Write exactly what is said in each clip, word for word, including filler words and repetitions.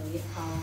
điện phòng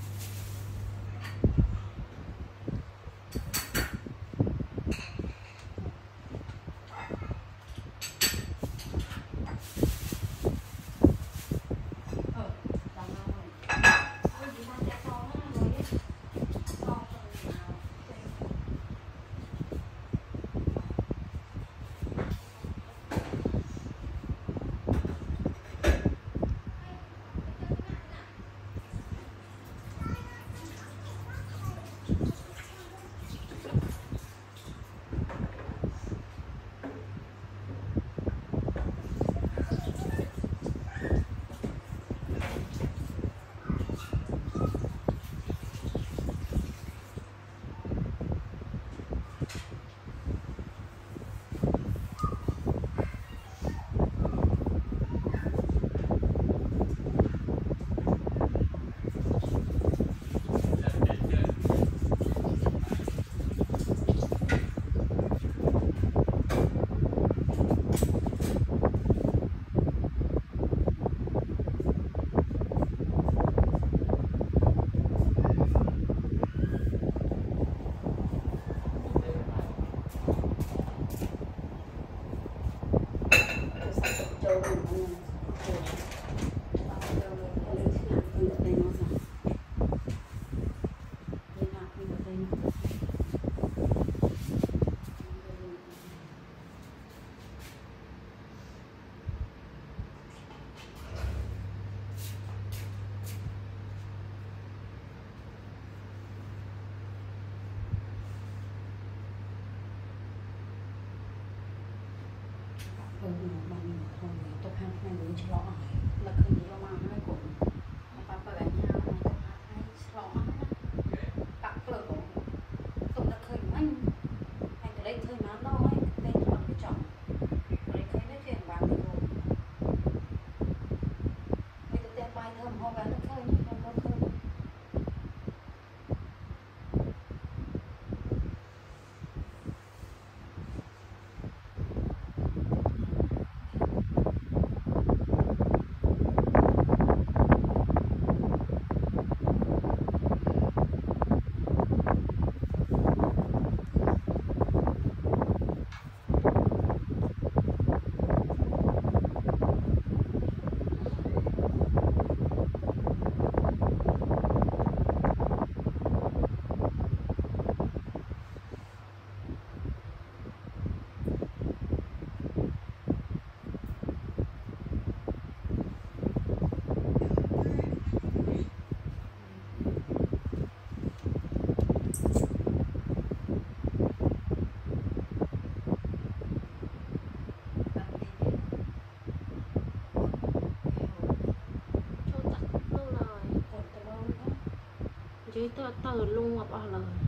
ừ, bạn mình thôi tôi khăn này muốn cho lọ là khi đi mà hai cũng bà bà gái nhau này tôi hai lọ tặng lỡ tôi đã khơi anh anh từ đây khơi má đâu ấy đây là cái chồng đây khơi nói chuyện bạn thì rồi bây giờ tên bài thơm họ gái nó khơi nhưng không có khơi chứ tôi từ luôn mà bỏ lời